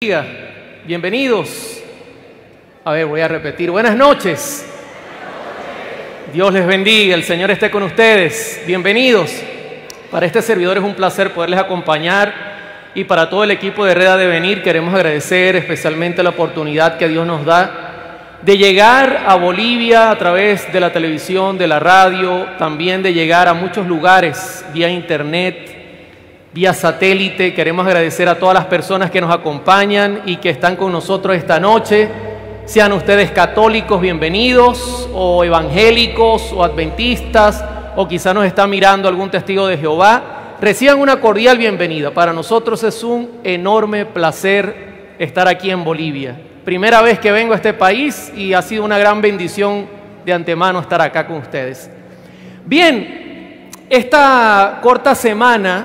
Bienvenidos. A ver, voy a repetir. Buenas noches. Dios les bendiga, el Señor esté con ustedes. Bienvenidos. Para este servidor es un placer poderles acompañar y para todo el equipo de Red Ha de Venir queremos agradecer especialmente la oportunidad que Dios nos da de llegar a Bolivia a través de la televisión, de la radio, también de llegar a muchos lugares vía internet, vía satélite. Queremos agradecer a todas las personas que nos acompañan y que están con nosotros esta noche. Sean ustedes católicos, bienvenidos, o evangélicos, o adventistas, o quizá nos está mirando algún testigo de Jehová. Reciban una cordial bienvenida. Para nosotros es un enorme placer estar aquí en Bolivia. Primera vez que vengo a este país y ha sido una gran bendición de antemano estar acá con ustedes. Bien, esta corta semana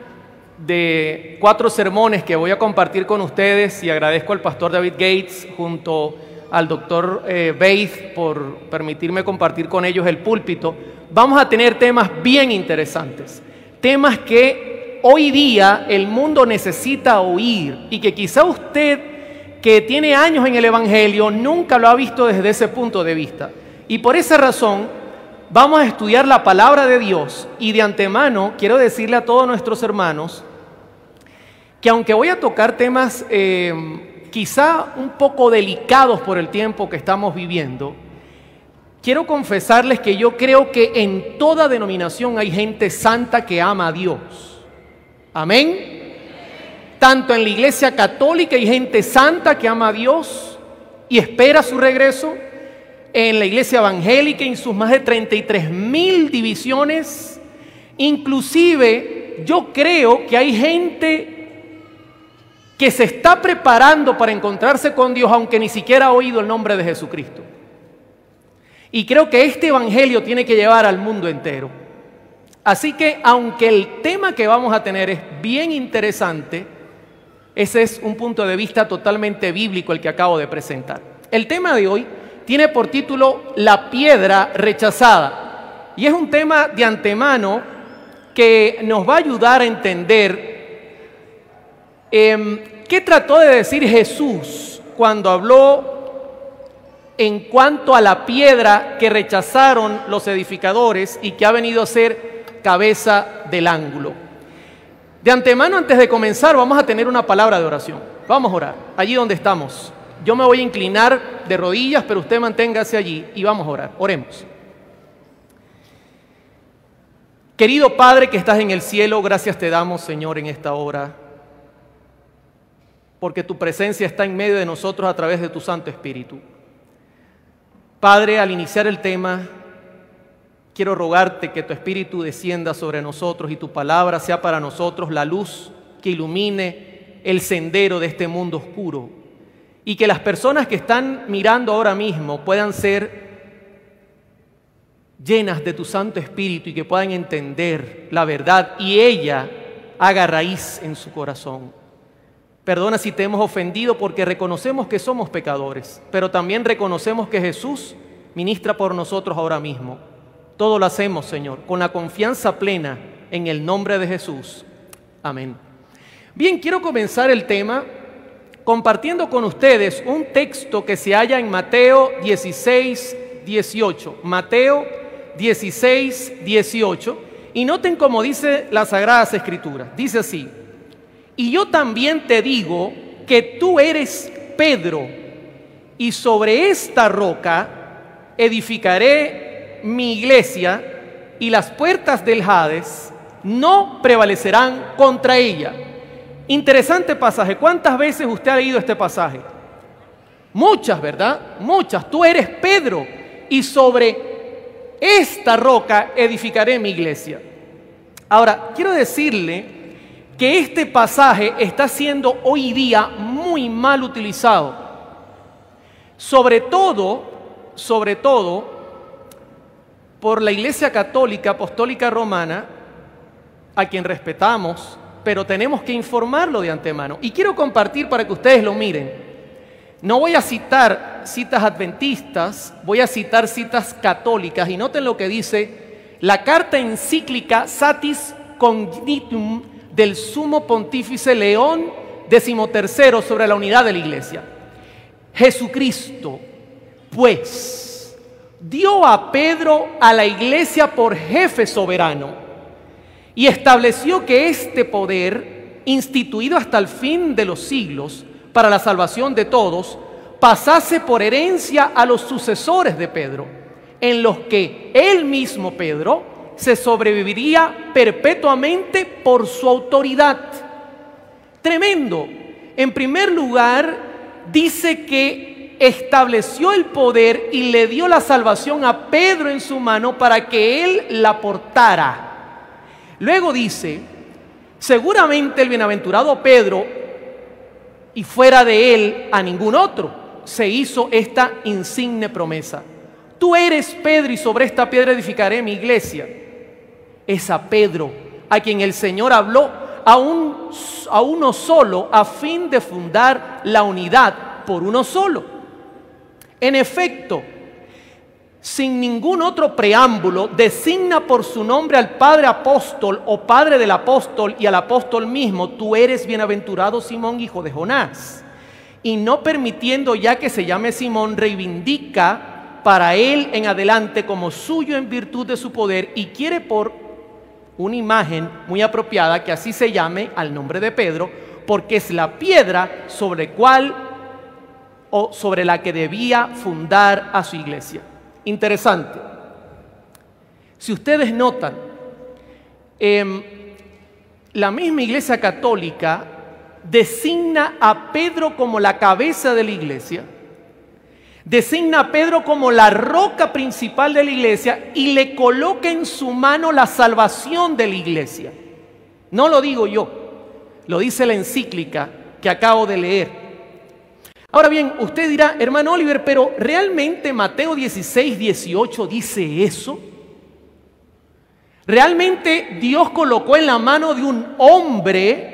de 4 sermones que voy a compartir con ustedes, y agradezco al pastor David Gates junto al doctor Beith por permitirme compartir con ellos el púlpito. Vamos a tener temas bien interesantes, temas que hoy día el mundo necesita oír y que quizá usted que tiene años en el evangelio nunca lo ha visto desde ese punto de vista, y por esa razón vamos a estudiar la palabra de Dios. Y de antemano quiero decirle a todos nuestros hermanos que aunque voy a tocar temas quizá un poco delicados por el tiempo que estamos viviendo, quiero confesarles que yo creo que en toda denominación hay gente santa que ama a Dios. Amén. Tanto en la iglesia católica hay gente santa que ama a Dios y espera su regreso. En la iglesia evangélica, en sus más de 33,000 divisiones, inclusive yo creo que hay gente que se está preparando para encontrarse con Dios, aunque ni siquiera ha oído el nombre de Jesucristo. Y creo que este evangelio tiene que llevar al mundo entero. Así que, aunque el tema que vamos a tener es bien interesante, ese es un punto de vista totalmente bíblico el que acabo de presentar. El tema de hoy tiene por título La piedra rechazada. Y es un tema de antemano que nos va a ayudar a entender ¿qué trató de decir Jesús cuando habló en cuanto a la piedra que rechazaron los edificadores y que ha venido a ser cabeza del ángulo? De antemano, antes de comenzar, vamos a tener una palabra de oración. Vamos a orar, allí donde estamos. Yo me voy a inclinar de rodillas, pero usted manténgase allí y vamos a orar. Oremos. Querido Padre que estás en el cielo, gracias te damos, Señor, en esta hora, porque tu presencia está en medio de nosotros a través de tu Santo Espíritu. Padre, al iniciar el tema, quiero rogarte que tu Espíritu descienda sobre nosotros y tu palabra sea para nosotros la luz que ilumine el sendero de este mundo oscuro, y que las personas que están mirando ahora mismo puedan ser llenas de tu Santo Espíritu y que puedan entender la verdad y ella haga raíz en su corazón. Perdona si te hemos ofendido, porque reconocemos que somos pecadores, pero también reconocemos que Jesús ministra por nosotros ahora mismo. Todo lo hacemos, Señor, con la confianza plena en el nombre de Jesús. Amén. Bien, quiero comenzar el tema compartiendo con ustedes un texto que se halla en Mateo 16, 18. Mateo 16, 18. Y noten cómo dice las Sagradas Escrituras. Dice así: y yo también te digo que tú eres Pedro, y sobre esta roca edificaré mi iglesia, y las puertas del Hades no prevalecerán contra ella. Interesante pasaje. ¿Cuántas veces usted ha leído este pasaje? Muchas, ¿verdad? Muchas. Tú eres Pedro, y sobre esta roca edificaré mi iglesia. Ahora, quiero decirle que este pasaje está siendo hoy día muy mal utilizado, sobre todo por la Iglesia Católica Apostólica Romana, a quien respetamos, pero tenemos que informarlo de antemano. Y quiero compartir para que ustedes lo miren. No voy a citar citas adventistas, voy a citar citas católicas, y noten lo que dice la carta encíclica Satis Cognitum del Sumo Pontífice León 13 sobre la unidad de la iglesia. Jesucristo, pues, dio a Pedro a la iglesia por jefe soberano y estableció que este poder, instituido hasta el fin de los siglos para la salvación de todos, pasase por herencia a los sucesores de Pedro, en los que él mismo, Pedro, se sobreviviría perpetuamente por su autoridad. Tremendo. En primer lugar, dice que estableció el poder y le dio la salvación a Pedro en su mano para que él la portara. Luego dice, seguramente el bienaventurado Pedro, y fuera de él a ningún otro, se hizo esta insigne promesa. Tú eres Pedro y sobre esta piedra edificaré mi iglesia. Es a Pedro a quien el Señor habló a uno solo a fin de fundar la unidad por uno solo. En efecto, sin ningún otro preámbulo, designa por su nombre al Padre Apóstol o Padre del Apóstol y al Apóstol mismo. Tú eres bienaventurado Simón, hijo de Jonás. Y no permitiendo ya que se llame Simón, reivindica para él en adelante como suyo en virtud de su poder y quiere por una imagen muy apropiada que así se llame al nombre de Pedro, porque es la piedra sobre la que debía fundar a su iglesia. Interesante. Si ustedes notan, la misma Iglesia Católica designa a Pedro como la cabeza de la iglesia, designa a Pedro como la roca principal de la iglesia y le coloca en su mano la salvación de la iglesia. No lo digo yo, lo dice la encíclica que acabo de leer. Ahora bien, usted dirá, hermano Oliver, pero ¿realmente Mateo 16, 18 dice eso? ¿Realmente Dios colocó en la mano de un hombre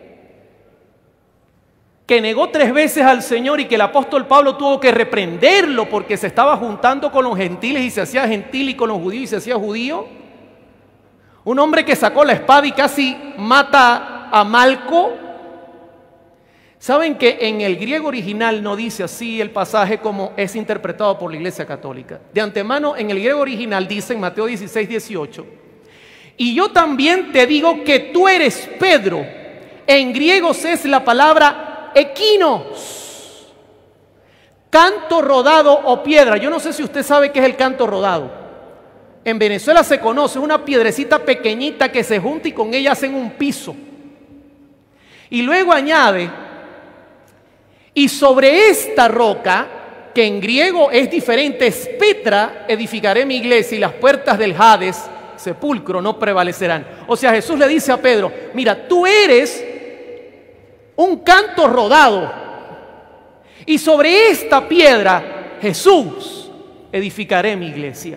que negó 3 veces al Señor y que el apóstol Pablo tuvo que reprenderlo porque se estaba juntando con los gentiles y se hacía gentil y con los judíos y se hacía judío? Un hombre que sacó la espada y casi mata a Malco. ¿Saben que en el griego original no dice así el pasaje como es interpretado por la Iglesia Católica? De antemano, en el griego original dice en Mateo 16, 18, y yo también te digo que tú eres Pedro. En griego es la palabra equinos, canto rodado o piedra. Yo no sé si usted sabe qué es el canto rodado. En Venezuela se conoce, es una piedrecita pequeñita que se junta y con ella hacen un piso. Y luego añade, y sobre esta roca, que en griego es diferente, es Petra, edificaré mi iglesia y las puertas del Hades, sepulcro, no prevalecerán. O sea, Jesús le dice a Pedro, mira, tú eres un canto rodado y sobre esta piedra, Jesús, edificaré mi iglesia.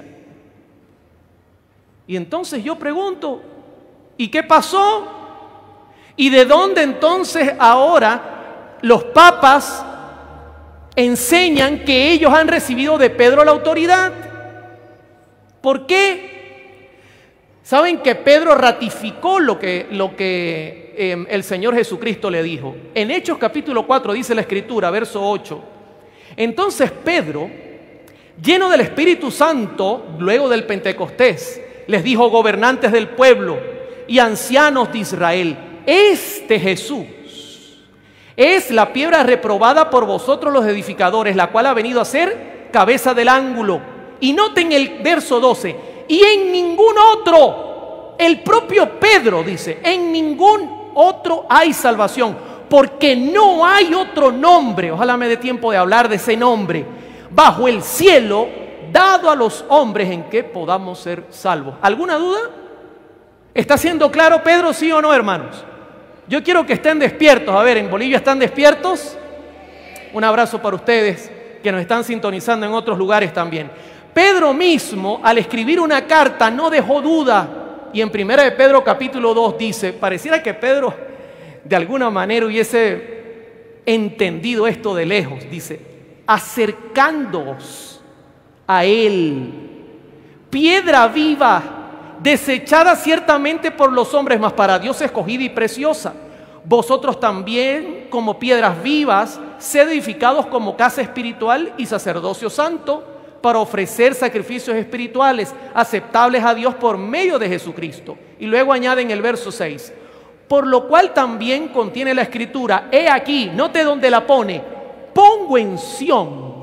Y entonces yo pregunto, ¿y qué pasó? ¿Y de dónde entonces ahora los papas enseñan que ellos han recibido de Pedro la autoridad? ¿Por qué? ¿Saben que Pedro ratificó lo que el Señor Jesucristo le dijo? En Hechos capítulo 4 dice la Escritura, verso 8. Entonces Pedro, lleno del Espíritu Santo, luego del Pentecostés, les dijo, gobernantes del pueblo y ancianos de Israel, este Jesús es la piedra reprobada por vosotros los edificadores, la cual ha venido a ser cabeza del ángulo. Y noten el verso 12, y en ningún otro, el propio Pedro dice, en ningún otro hay salvación, porque no hay otro nombre, ojalá me dé tiempo de hablar de ese nombre, bajo el cielo, dado a los hombres en que podamos ser salvos. ¿Alguna duda? ¿Está siendo claro Pedro, sí o no, hermanos? Yo quiero que estén despiertos. A ver, ¿en Bolivia están despiertos? Un abrazo para ustedes que nos están sintonizando en otros lugares también. Pedro mismo, al escribir una carta, no dejó duda. Y en 1 de Pedro capítulo 2 dice, pareciera que Pedro de alguna manera hubiese entendido esto de lejos. Dice, acercándoos a él, piedra viva, desechada ciertamente por los hombres, mas para Dios escogida y preciosa. Vosotros también como piedras vivas, sed edificados como casa espiritual y sacerdocio santo, para ofrecer sacrificios espirituales aceptables a Dios por medio de Jesucristo. Y luego añade en el verso 6, por lo cual también contiene la escritura, he aquí, note dónde la pone, pongo en Sión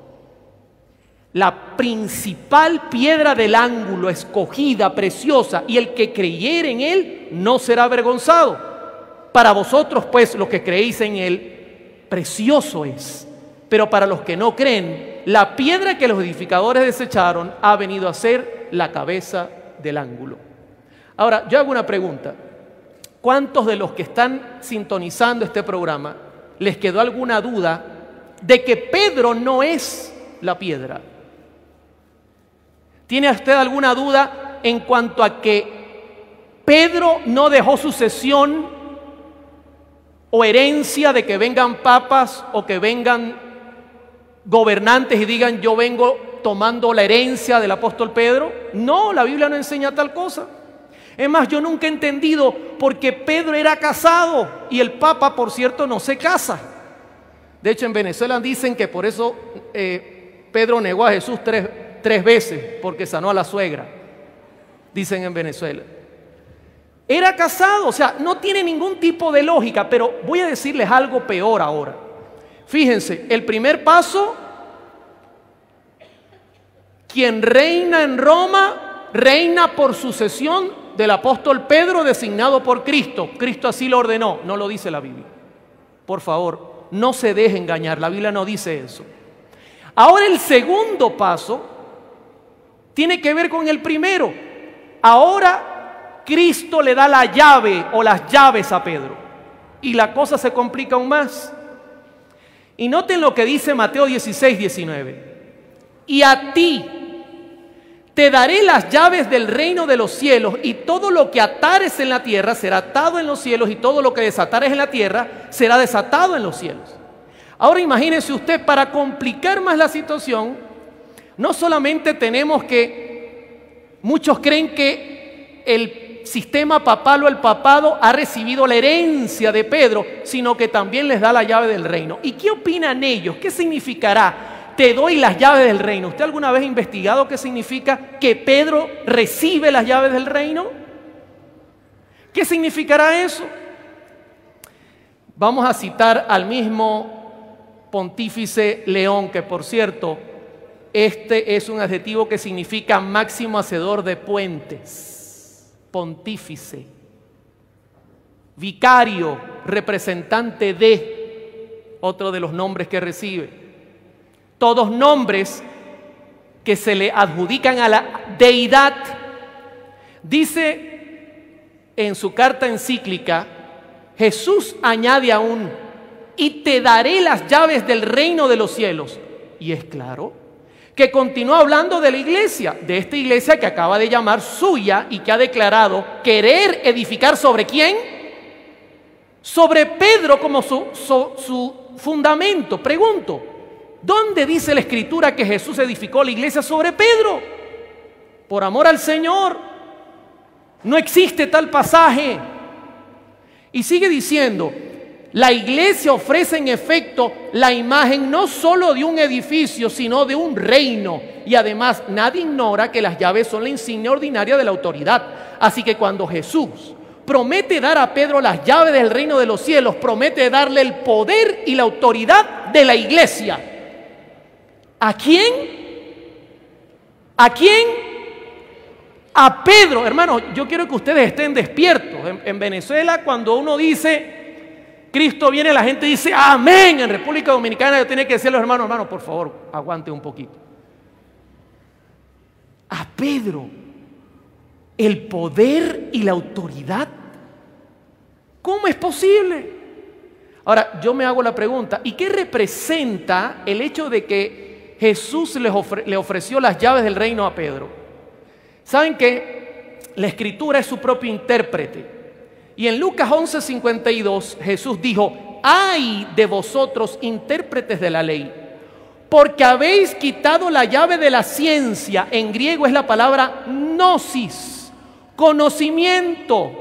la principal piedra del ángulo, escogida, preciosa, y el que creyere en él no será avergonzado. Para vosotros, pues, los que creéis en él, precioso es. Pero para los que no creen, la piedra que los edificadores desecharon ha venido a ser la cabeza del ángulo. Ahora, yo hago una pregunta. ¿Cuántos de los que están sintonizando este programa les quedó alguna duda de que Pedro no es la piedra? ¿Tiene usted alguna duda en cuanto a que Pedro no dejó sucesión o herencia de que vengan papas o que vengan gobernantes y digan yo vengo tomando la herencia del apóstol Pedro? No, la Biblia no enseña tal cosa. Es más, yo nunca he entendido por qué Pedro era casado y el papa, por cierto, no se casa. De hecho, en Venezuela dicen que por eso Pedro negó a Jesús tres veces, porque sanó a la suegra, dicen en Venezuela. Era casado, o sea, no tiene ningún tipo de lógica, pero voy a decirles algo peor ahora. Fíjense, el primer paso, quien reina en Roma, reina por sucesión del apóstol Pedro designado por Cristo. Cristo así lo ordenó, no lo dice la Biblia. Por favor, no se deje engañar, la Biblia no dice eso. Ahora el segundo paso tiene que ver con el primero. Ahora Cristo le da la llave o las llaves a Pedro y la cosa se complica aún más. Y noten lo que dice Mateo 16, 19. Y a ti te daré las llaves del reino de los cielos, y todo lo que atares en la tierra será atado en los cielos, y todo lo que desatares en la tierra será desatado en los cielos. Ahora imagínese usted, para complicar más la situación, no solamente tenemos que, muchos creen que el sistema papal o el papado ha recibido la herencia de Pedro, sino que también les da la llave del reino. ¿Y qué opinan ellos? ¿Qué significará? Te doy las llaves del reino. ¿Usted alguna vez ha investigado qué significa que Pedro recibe las llaves del reino? ¿Qué significará eso? Vamos a citar al mismo pontífice León, que por cierto, este es un adjetivo que significa máximo hacedor de puentes. Pontífice, vicario, representante de, otro de los nombres que recibe. Todos nombres que se le adjudican a la deidad. Dice en su carta encíclica, Jesús añade aún, y te daré las llaves del reino de los cielos. Y es claro que continúa hablando de la iglesia, de esta iglesia que acaba de llamar suya y que ha declarado querer edificar ¿sobre quién? Sobre Pedro como su fundamento. Pregunto, ¿dónde dice la Escritura que Jesús edificó la iglesia sobre Pedro? Por amor al Señor, no existe tal pasaje. Y sigue diciendo, la iglesia ofrece en efecto la imagen no solo de un edificio, sino de un reino. Y además nadie ignora que las llaves son la insignia ordinaria de la autoridad. Así que cuando Jesús promete dar a Pedro las llaves del reino de los cielos, promete darle el poder y la autoridad de la iglesia. ¿A quién? ¿A quién? A Pedro. Hermanos, yo quiero que ustedes estén despiertos. En Venezuela, cuando uno dice Cristo viene, la gente dice amén. En República Dominicana yo tenía que decirle a los hermanos, hermanos, por favor, aguante un poquito. A Pedro, el poder y la autoridad. ¿Cómo es posible? Ahora, yo me hago la pregunta, ¿y qué representa el hecho de que Jesús le ofreció las llaves del reino a Pedro? ¿Saben qué? La Escritura es su propio intérprete. Y en Lucas 11:52 Jesús dijo, ¡ay de vosotros, intérpretes de la ley! Porque habéis quitado la llave de la ciencia. En griego es la palabra gnosis, conocimiento.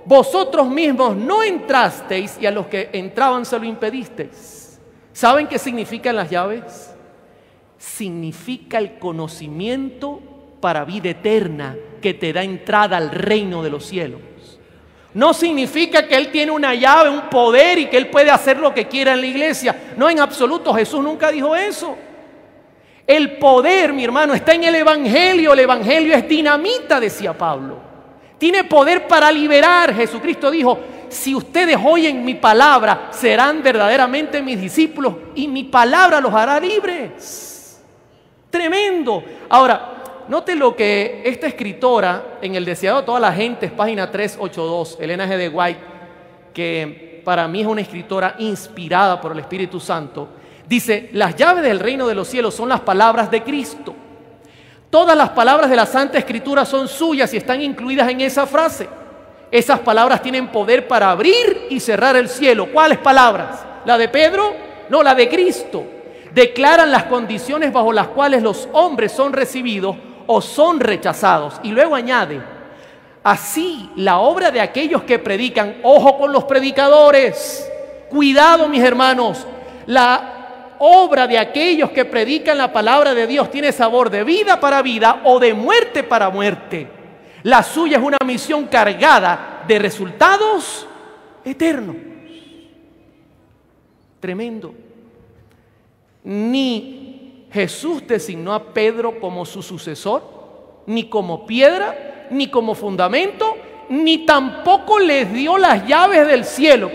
vosotros mismos no entrasteis y a los que entraban se lo impedisteis. ¿Saben qué significan las llaves? Significa el conocimiento para vida eterna que te da entrada al reino de los cielos. No significa que Él tiene una llave, un poder y que Él puede hacer lo que quiera en la iglesia. No, en absoluto, Jesús nunca dijo eso. El poder, mi hermano, está en el Evangelio. El Evangelio es dinamita, decía Pablo. Tiene poder para liberar. Jesucristo dijo, si ustedes oyen mi palabra, serán verdaderamente mis discípulos y mi palabra los hará libres. Tremendo. Ahora, note lo que esta escritora en El deseado de toda la gente, página 382, Elena G. de White, que para mí es una escritora inspirada por el Espíritu Santo, dice, las llaves del reino de los cielos son las palabras de Cristo. Todas las palabras de la Santa Escritura son suyas y están incluidas en esa frase. Esas palabras tienen poder para abrir y cerrar el cielo. ¿Cuáles palabras? ¿La de Pedro? No, la de Cristo. Declaran las condiciones bajo las cuales los hombres son recibidos o son rechazados. Y luego añade, así la obra de aquellos que predican, ojo con los predicadores, cuidado mis hermanos, la obra de aquellos que predican la palabra de Dios tiene sabor de vida para vida o de muerte para muerte. La suya es una misión cargada de resultados eternos. Tremendo. Ni Jesús designó a Pedro como su sucesor, ni como piedra, ni como fundamento, ni tampoco les dio las llaves del cielo.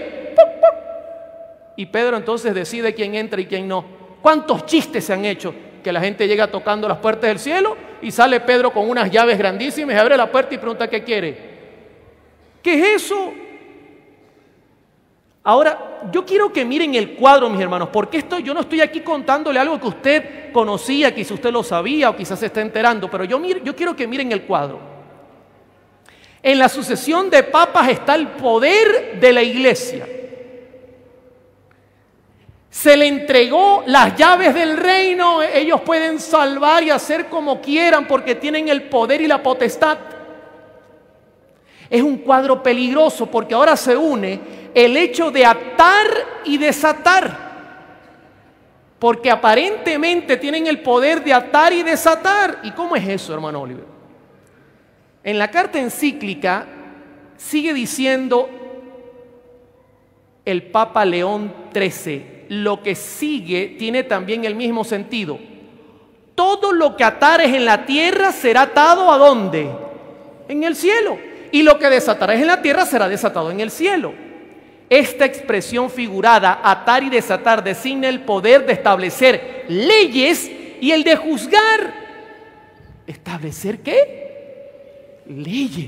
Y Pedro entonces decide quién entra y quién no. ¿Cuántos chistes se han hecho? Que la gente llega tocando las puertas del cielo y sale Pedro con unas llaves grandísimas y abre la puerta y pregunta ¿qué quiere? ¿Qué es eso? Ahora, yo quiero que miren el cuadro, mis hermanos, porque yo no estoy aquí contándole algo que usted conocía, quizás usted lo sabía o quizás se está enterando, pero yo quiero que miren el cuadro. En la sucesión de papas está el poder de la iglesia. Se le entregó las llaves del reino, ellos pueden salvar y hacer como quieran porque tienen el poder y la potestad. Es un cuadro peligroso porque ahora se une el hecho de atar y desatar. Porque aparentemente tienen el poder de atar y desatar. ¿Y cómo es eso, hermano Oliver? En la carta encíclica sigue diciendo el Papa León XIII. Lo que sigue tiene también el mismo sentido. Todo lo que atares en la tierra será atado ¿a dónde? En el cielo. Y lo que desatarás en la tierra será desatado en el cielo. Esta expresión figurada, atar y desatar, designa el poder de establecer leyes y el de juzgar. ¿Establecer qué? Leyes.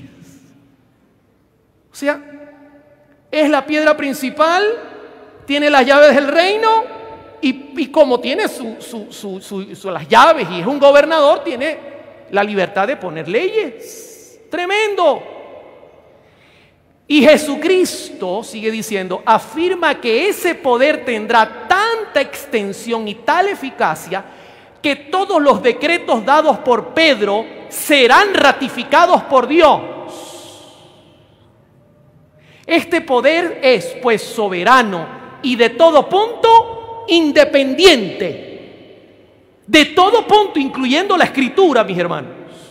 O sea, es la piedra principal, tiene las llaves del reino y como tiene las llaves y es un gobernador, tiene la libertad de poner leyes. Tremendo. Y Jesucristo, sigue diciendo, afirma que ese poder tendrá tanta extensión y tal eficacia que todos los decretos dados por Pedro serán ratificados por Dios. Este poder es, pues, soberano y de todo punto independiente. De todo punto, incluyendo la Escritura, mis hermanos.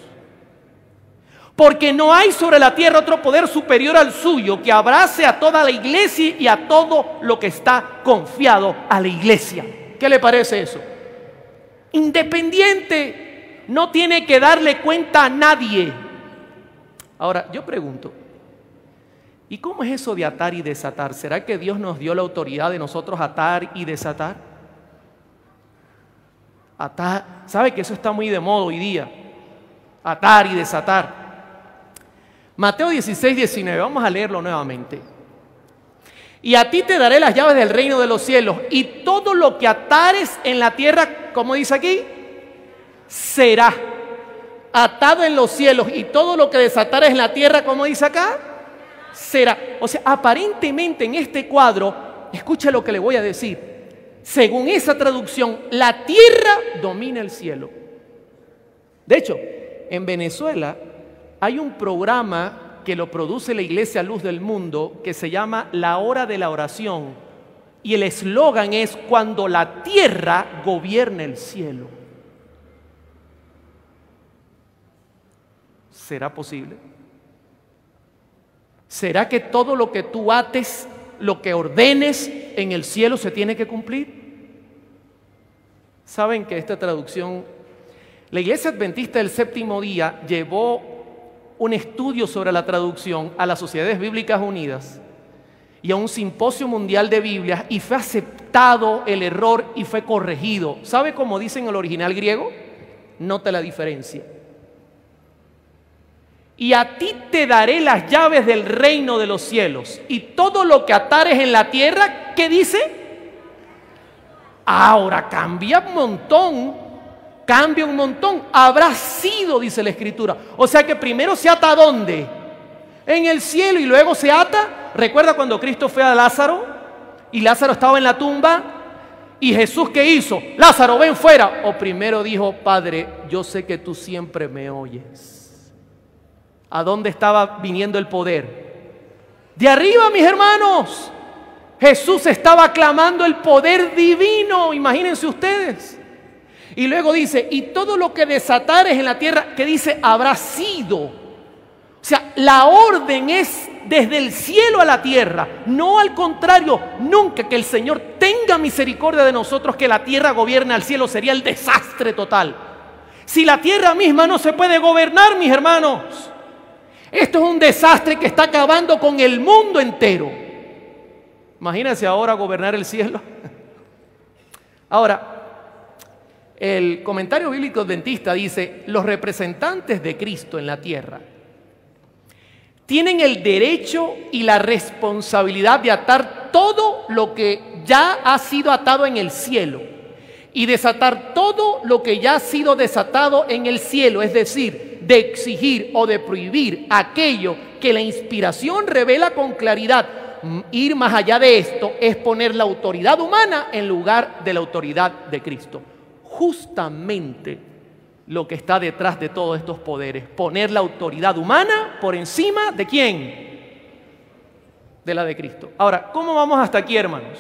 Porque no hay sobre la tierra otro poder superior al suyo que abrace a toda la iglesia y a todo lo que está confiado a la iglesia. ¿Qué le parece eso? Independiente, no tiene que darle cuenta a nadie. Ahora, yo pregunto, ¿y cómo es eso de atar y desatar? ¿Será que Dios nos dio la autoridad de nosotros atar y desatar? Atar, ¿sabe que eso está muy de moda hoy día? Atar y desatar. Mateo 16, 19, vamos a leerlo nuevamente. Y a ti te daré las llaves del reino de los cielos, y todo lo que atares en la tierra, como dice aquí, será atado en los cielos, y todo lo que desatares en la tierra, como dice acá, será. O sea, aparentemente en este cuadro, escucha lo que le voy a decir, según esa traducción, la tierra domina el cielo. De hecho, en Venezuela hay un programa que lo produce la Iglesia Luz del Mundo, que se llama La Hora de la Oración. Y el eslogan es: cuando la tierra gobierne el cielo. ¿Será posible? ¿Será que todo lo que tú ates, lo que ordenes en el cielo se tiene que cumplir? ¿Saben que esta traducción, la Iglesia Adventista del Séptimo Día llevó un estudio sobre la traducción a las Sociedades Bíblicas Unidas y a un simposio mundial de Biblias, y fue aceptado el error y fue corregido? ¿Sabe cómo dice en el original griego? Note la diferencia. Y a ti te daré las llaves del reino de los cielos, y todo lo que atares en la tierra, ¿qué dice? Ahora cambia un montón. Habrá sido, dice la Escritura. O sea que primero se ata ¿dónde? En el cielo, y luego se ata. ¿Recuerda cuando Cristo fue a Lázaro y Lázaro estaba en la tumba? ¿Y Jesús qué hizo? Lázaro, ven fuera. O primero dijo: Padre, yo sé que tú siempre me oyes. ¿A dónde estaba viniendo el poder? De arriba, mis hermanos. Jesús estaba clamando el poder divino, imagínense ustedes. Y luego dice: y todo lo que desatares en la tierra, que dice, habrá sido. O sea, la orden es desde el cielo a la tierra, no al contrario. Nunca que el Señor tenga misericordia de nosotros, que la tierra gobierne al cielo, sería el desastre total. Si la tierra misma no se puede gobernar, mis hermanos, esto es un desastre que está acabando con el mundo entero. Imagínense ahora gobernar el cielo. Ahora, el comentario bíblico adventista dice: los representantes de Cristo en la tierra tienen el derecho y la responsabilidad de atar todo lo que ya ha sido atado en el cielo y desatar todo lo que ya ha sido desatado en el cielo, es decir, de exigir o de prohibir aquello que la inspiración revela con claridad. Ir más allá de esto es poner la autoridad humana en lugar de la autoridad de Cristo. Justamente lo que está detrás de todos estos poderes: poner la autoridad humana por encima ¿de quién? De la de Cristo. Ahora, ¿cómo vamos hasta aquí, hermanos?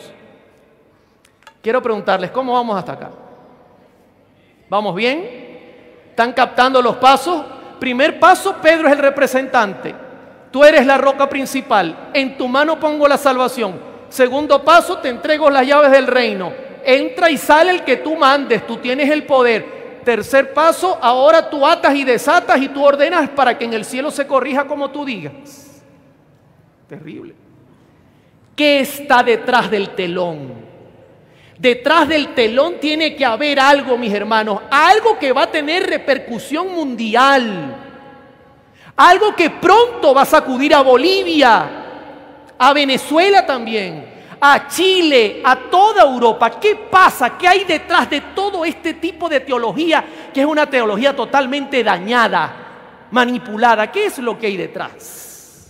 Quiero preguntarles, ¿cómo vamos hasta acá? ¿Vamos bien? ¿Están captando los pasos? Primer paso: Pedro es el representante. Tú eres la roca principal. En tu mano pongo la salvación. Segundo paso: te entrego las llaves del reino. Entra y sale el que tú mandes. Tú tienes el poder. Tercer paso: ahora tú atas y desatas y tú ordenas para que en el cielo se corrija como tú digas. Terrible. ¿Qué está detrás del telón? Detrás del telón tiene que haber algo, mis hermanos, algo que va a tener repercusión mundial, algo que pronto va a sacudir a Bolivia, a Venezuela también, a Chile, a toda Europa. ¿Qué pasa? ¿Qué hay detrás de todo este tipo de teología, que es una teología totalmente dañada, manipulada? ¿Qué es lo que hay detrás?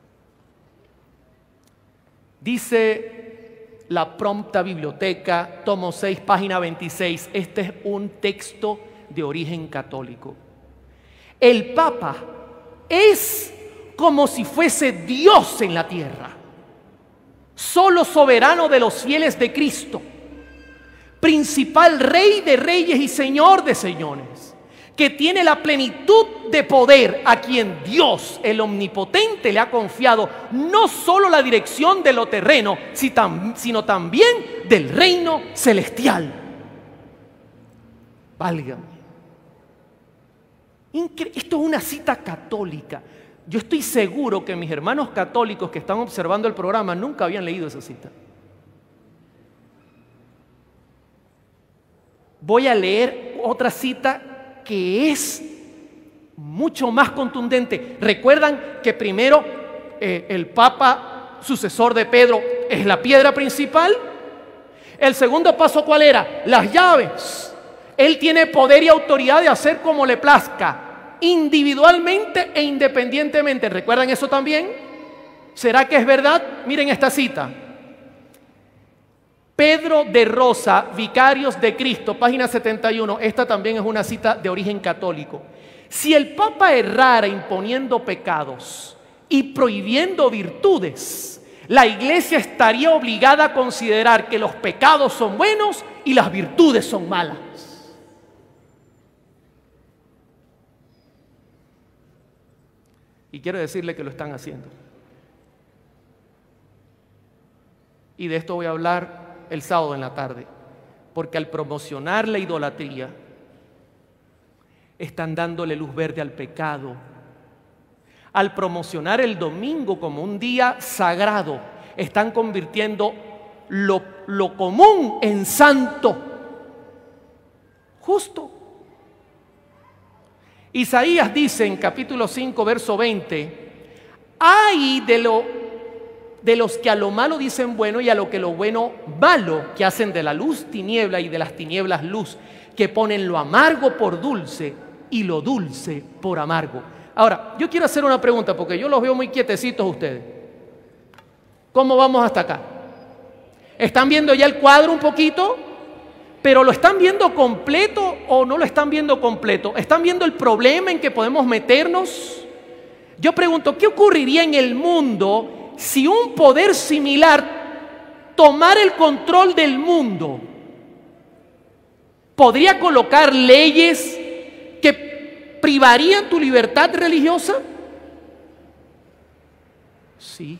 Dice la Prompta Biblioteca, tomo 6, página 26. Este es un texto de origen católico. El Papa es como si fuese Dios en la tierra, solo soberano de los fieles de Cristo, principal Rey de reyes y Señor de señores, que tiene la plenitud de poder, a quien Dios, el Omnipotente, le ha confiado no solo la dirección de lo terreno, sino también del reino celestial. Válgame. Esto es una cita católica. Yo estoy seguro que mis hermanos católicos que están observando el programa nunca habían leído esa cita. Voy a leer otra cita que es mucho más contundente. Recuerdan que primero el Papa sucesor de Pedro es la piedra principal. El segundo paso, ¿cuál era? Las llaves. Él tiene poder y autoridad de hacer como le plazca, individualmente e independientemente. ¿Recuerdan eso también? ¿Será que es verdad? Miren esta cita. Pedro de Rosa, Vicarios de Cristo, página 71. Esta también es una cita de origen católico. Si el Papa errara imponiendo pecados y prohibiendo virtudes, la iglesia estaría obligada a considerar que los pecados son buenos y las virtudes son malas. Y quiero decirle que lo están haciendo. Y de esto voy a hablar el sábado en la tarde, porque al promocionar la idolatría, están dándole luz verde al pecado. Al promocionar el domingo como un día sagrado, están convirtiendo lo común en santo. Justo. Isaías dice en capítulo 5, verso 20, ay de los que a lo malo dicen bueno y a lo que lo bueno malo, que hacen de la luz tiniebla y de las tinieblas luz, que ponen lo amargo por dulce y lo dulce por amargo. Ahora, yo quiero hacer una pregunta porque yo los veo muy quietecitos ustedes. ¿Cómo vamos hasta acá? ¿Están viendo ya el cuadro un poquito? ¿Pero lo están viendo completo o no lo están viendo completo? ¿Están viendo el problema en que podemos meternos? Yo pregunto, ¿qué ocurriría en el mundo si un poder similar tomara el control del mundo? ¿Podría colocar leyes que privarían tu libertad religiosa? Sí.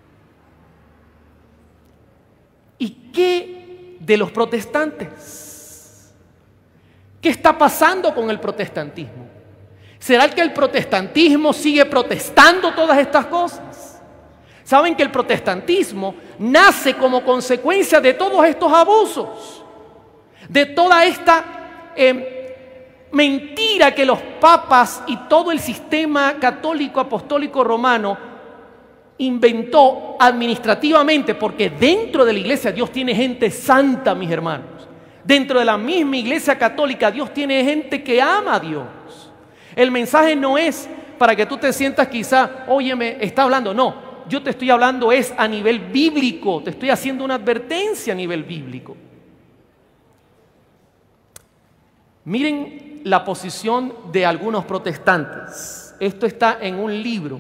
¿Y qué de los protestantes? ¿Qué está pasando con el protestantismo? ¿Será que el protestantismo sigue protestando todas estas cosas? Saben que el protestantismo nace como consecuencia de todos estos abusos, de toda esta mentira que los papas y todo el sistema católico apostólico romano inventó administrativamente, porque dentro de la iglesia Dios tiene gente santa, mis hermanos. Dentro de la misma iglesia católica Dios tiene gente que ama a Dios. El mensaje no es para que tú te sientas quizá, oye, me está hablando, no. Yo te estoy hablando es a nivel bíblico, te estoy haciendo una advertencia a nivel bíblico. Miren la posición de algunos protestantes. Esto está en un libro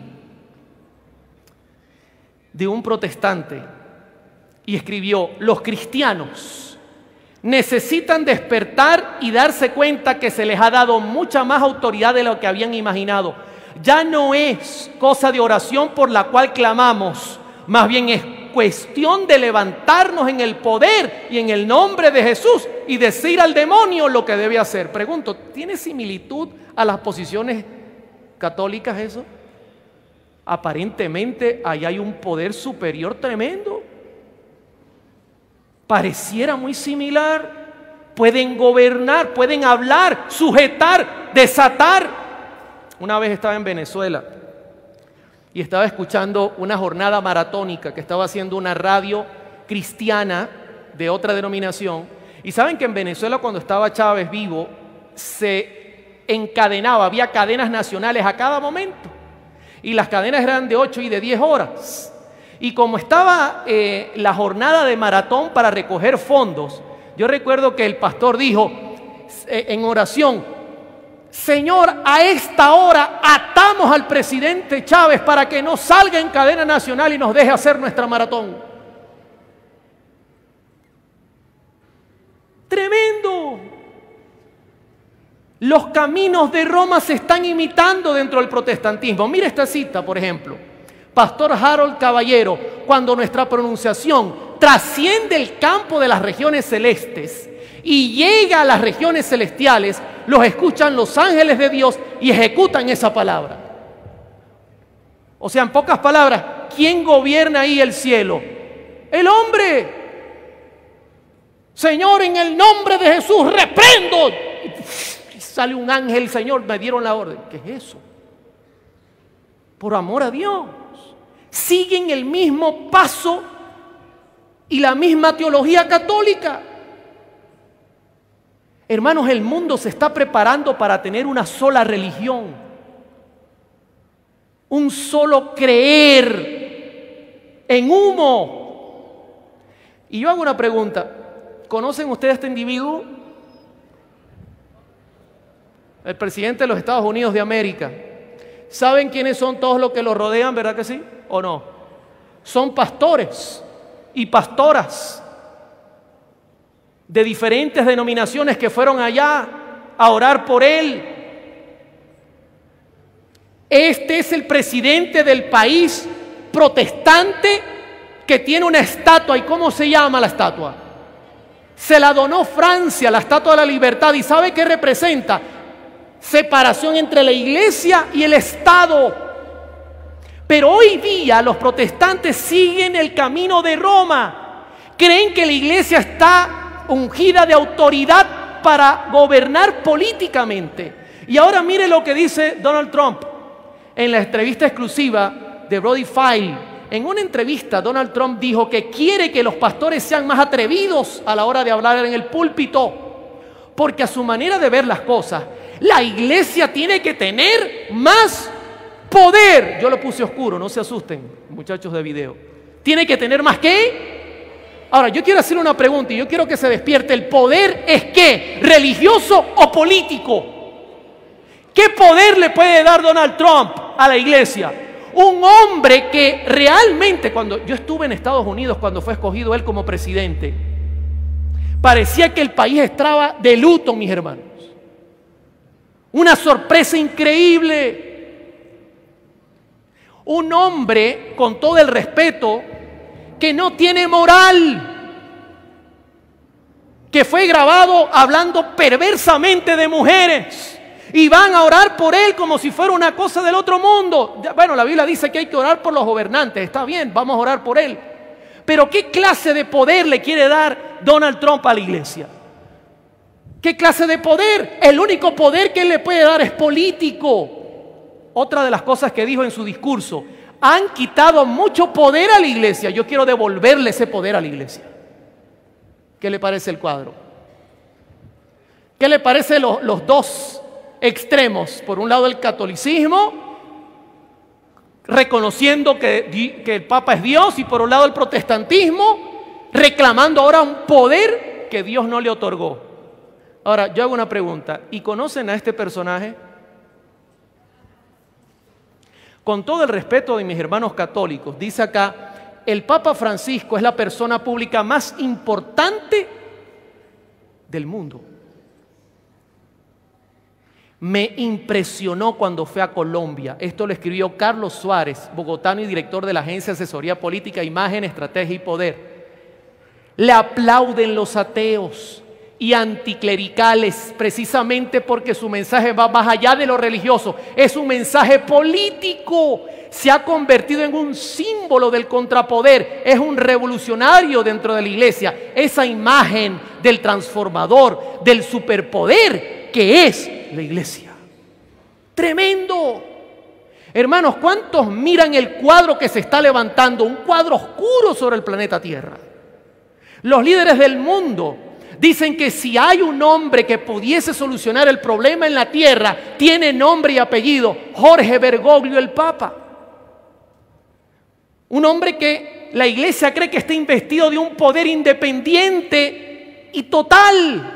de un protestante y escribió: los cristianos necesitan despertar y darse cuenta que se les ha dado mucha más autoridad de lo que habían imaginado. Ya no es cosa de oración por la cual clamamos, más bien es cuestión de levantarnos en el poder y en el nombre de Jesús y decir al demonio lo que debe hacer. Pregunto, ¿tiene similitud a las posiciones católicas eso? Aparentemente ahí hay un poder superior tremendo. Pareciera muy similar. Pueden gobernar, pueden hablar, sujetar, desatar. Una vez estaba en Venezuela y estaba escuchando una jornada maratónica que estaba haciendo una radio cristiana de otra denominación. Y saben que en Venezuela, cuando estaba Chávez vivo, se encadenaba, había cadenas nacionales a cada momento. Y las cadenas eran de 8 y de 10 horas. Y como estaba la jornada de maratón para recoger fondos, yo recuerdo que el pastor dijo en oración: Señor, a esta hora atamos al presidente Chávez para que no salga en cadena nacional y nos deje hacer nuestra maratón. Tremendo. Los caminos de Roma se están imitando dentro del protestantismo. Mira esta cita, por ejemplo. Pastor Harold Caballero: cuando nuestra pronunciación trasciende el campo de las regiones celestes y llega a las regiones celestiales, los escuchan los ángeles de Dios y ejecutan esa palabra. O sea, en pocas palabras, ¿quién gobierna ahí el cielo? El hombre. Señor, en el nombre de Jesús reprendo. Y sale un ángel: Señor, me dieron la orden. ¿Qué es eso? Por amor a Dios. Siguen el mismo paso y la misma teología católica. Hermanos, el mundo se está preparando para tener una sola religión, un solo creer en humo. Y yo hago una pregunta: ¿conocen ustedes a este individuo? El presidente de los Estados Unidos de América. ¿Saben quiénes son todos los que lo rodean, verdad que sí? ¿O no? Son pastores y pastoras de diferentes denominaciones que fueron allá a orar por él. Este es el presidente del país protestante que tiene una estatua. ¿Y cómo se llama la estatua? Se la donó Francia, la Estatua de la Libertad. ¿Y sabe qué representa? Separación entre la iglesia y el Estado. Pero hoy día los protestantes siguen el camino de Roma. Creen que la iglesia está ungida de autoridad para gobernar políticamente. Y ahora mire lo que dice Donald Trump en la entrevista exclusiva de Brody File. En una entrevista, Donald Trump dijo que quiere que los pastores sean más atrevidos a la hora de hablar en el púlpito, porque a su manera de ver las cosas, la iglesia tiene que tener más poder. Yo lo puse oscuro, no se asusten, muchachos de video. ¿Tiene que tener más qué? Ahora, yo quiero hacer una pregunta y yo quiero que se despierte. ¿El poder es qué? ¿Religioso o político? ¿Qué poder le puede dar Donald Trump a la iglesia? Un hombre que realmente, cuando yo estuve en Estados Unidos, cuando fue escogido él como presidente, parecía que el país estaba de luto, mis hermanos. Una sorpresa increíble. Un hombre, con todo el respeto, que no tiene moral, que fue grabado hablando perversamente de mujeres. Y van a orar por él como si fuera una cosa del otro mundo. Bueno, la Biblia dice que hay que orar por los gobernantes. Está bien, vamos a orar por él. Pero ¿qué clase de poder le quiere dar Donald Trump a la iglesia? ¿Qué clase de poder? El único poder que él le puede dar es político. Otra de las cosas que dijo en su discurso: han quitado mucho poder a la iglesia. Yo quiero devolverle ese poder a la iglesia. ¿Qué le parece el cuadro? ¿Qué le parece los dos extremos? Por un lado el catolicismo, reconociendo que el Papa es Dios, y por un lado el protestantismo, reclamando ahora un poder que Dios no le otorgó. Ahora, yo hago una pregunta: ¿y conocen a este personaje? Con todo el respeto de mis hermanos católicos, dice acá, el Papa Francisco es la persona pública más importante del mundo. Me impresionó cuando fue a Colombia. Esto lo escribió Carlos Suárez, bogotano y director de la Agencia de Asesoría Política, Imagen, Estrategia y Poder. Le aplauden los ateos y anticlericales precisamente porque su mensaje va más allá de lo religioso. Es un mensaje político. Se ha convertido en un símbolo del contrapoder. Es un revolucionario dentro de la iglesia. Esa imagen del transformador, del superpoder que es la iglesia. Tremendo. Hermanos, ¿cuántos miran el cuadro que se está levantando? Un cuadro oscuro sobre el planeta Tierra. Los líderes del mundo dicen que si hay un hombre que pudiese solucionar el problema en la tierra, tiene nombre y apellido: Jorge Bergoglio, el Papa. Un hombre que la iglesia cree que está investido de un poder independiente y total.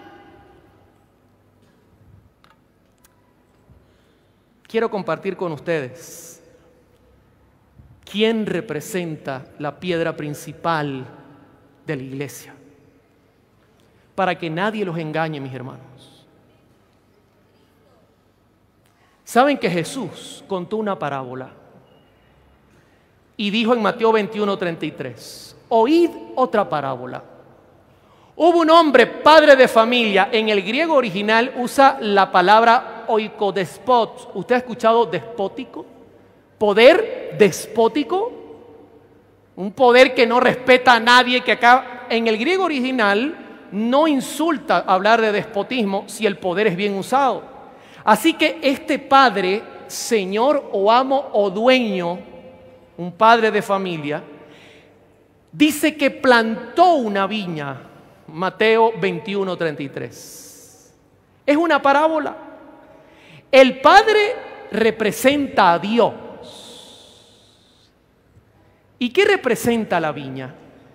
Quiero compartir con ustedes quién representa la piedra principal de la iglesia, para que nadie los engañe, mis hermanos. Saben que Jesús contó una parábola y dijo en Mateo 21:33: oíd otra parábola. Hubo un hombre, padre de familia. En el griego original usa la palabra oikodespot. ¿Usted ha escuchado despótico? Poder despótico. Un poder que no respeta a nadie, que acá en el griego original no insulta hablar de despotismo si el poder es bien usado. Así que este padre, señor o amo o dueño, un padre de familia, dice que plantó una viña. Mateo 21:33. Es una parábola. El padre representa a Dios. ¿Y qué representa la viña?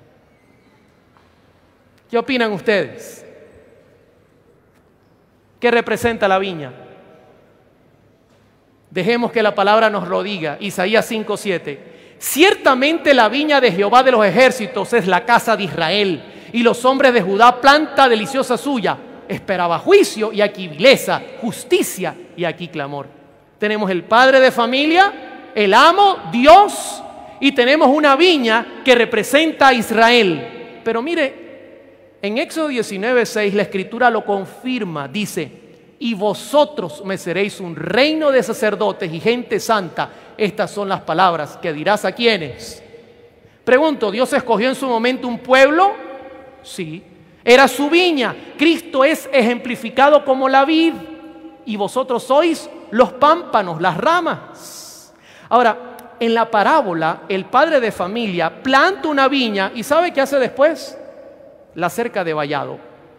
¿Qué opinan ustedes? ¿Qué representa la viña? Dejemos que la palabra nos lo diga. Isaías 5:7. Ciertamente la viña de Jehová de los ejércitos es la casa de Israel, y los hombres de Judá planta deliciosa suya. Esperaba juicio y aquí vileza, justicia y aquí clamor. Tenemos el padre de familia, el amo, Dios, y tenemos una viña que representa a Israel. Pero mire, en Éxodo 19:6 la escritura lo confirma, dice: y vosotros me seréis un reino de sacerdotes y gente santa. Estas son las palabras que dirás a quienes. Pregunto, ¿Dios escogió en su momento un pueblo? Sí. Era su viña. Cristo es ejemplificado como la vid y vosotros sois los pámpanos, las ramas. Ahora, en la parábola, el padre de familia planta una viña y ¿sabe qué hace después? La cerca de vallado.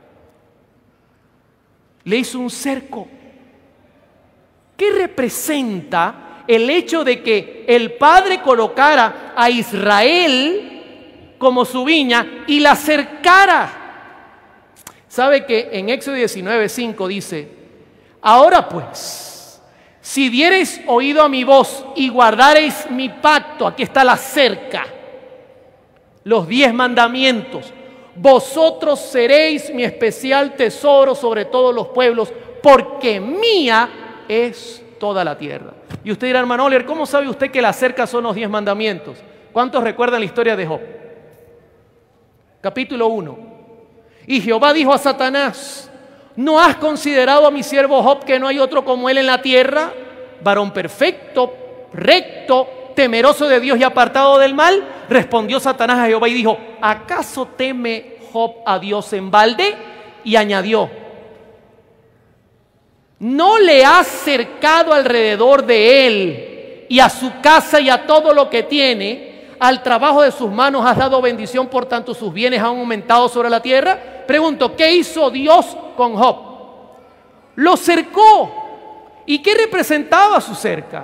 Le hizo un cerco. ¿Qué representa el hecho de que el padre colocara a Israel como su viña y la cercara? ¿Sabe que en Éxodo 19:5 dice: ahora pues, si diereis oído a mi voz y guardareis mi pacto, aquí está la cerca, los 10 mandamientos, vosotros seréis mi especial tesoro sobre todos los pueblos, porque mía es toda la tierra. Y usted dirá, hermano Oliver, ¿cómo sabe usted que la cerca son los 10 mandamientos? ¿Cuántos recuerdan la historia de Job? Capítulo 1. Y Jehová dijo a Satanás: ¿no has considerado a mi siervo Job, que no hay otro como él en la tierra? Varón perfecto, recto, temeroso de Dios y apartado del mal. Respondió Satanás a Jehová y dijo: ¿acaso teme Job a Dios en balde? Y añadió: ¿no le has cercado alrededor de él y a su casa y a todo lo que tiene? Al trabajo de sus manos has dado bendición, por tanto sus bienes han aumentado sobre la tierra. Pregunto, ¿qué hizo Dios con Job? Lo cercó. ¿Y qué representaba su cerca?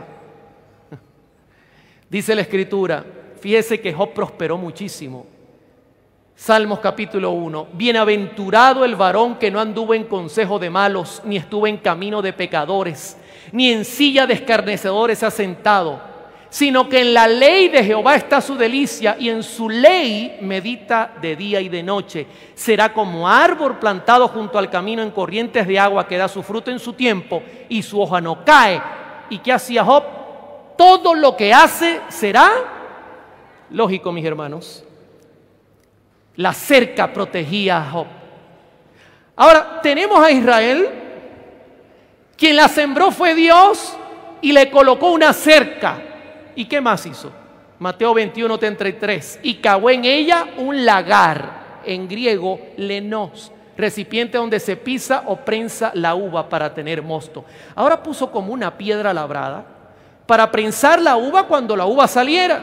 Dice la escritura, fíjese que Job prosperó muchísimo. Salmos capítulo 1. Bienaventurado el varón que no anduvo en consejo de malos, ni estuvo en camino de pecadores, ni en silla de escarnecedores ha sentado, sino que en la ley de Jehová está su delicia, y en su ley medita de día y de noche. Será como árbol plantado junto al camino en corrientes de agua, que da su fruto en su tiempo y su hoja no cae. ¿Y qué hacía Job? Todo lo que hace será lógico, mis hermanos. La cerca protegía a Job. Ahora, tenemos a Israel. Quien la sembró fue Dios y le colocó una cerca. ¿Y qué más hizo? Mateo 21:33. Y cavó en ella un lagar, en griego lenos, recipiente donde se pisa o prensa la uva para tener mosto. Ahora puso como una piedra labrada para prensar la uva cuando la uva saliera.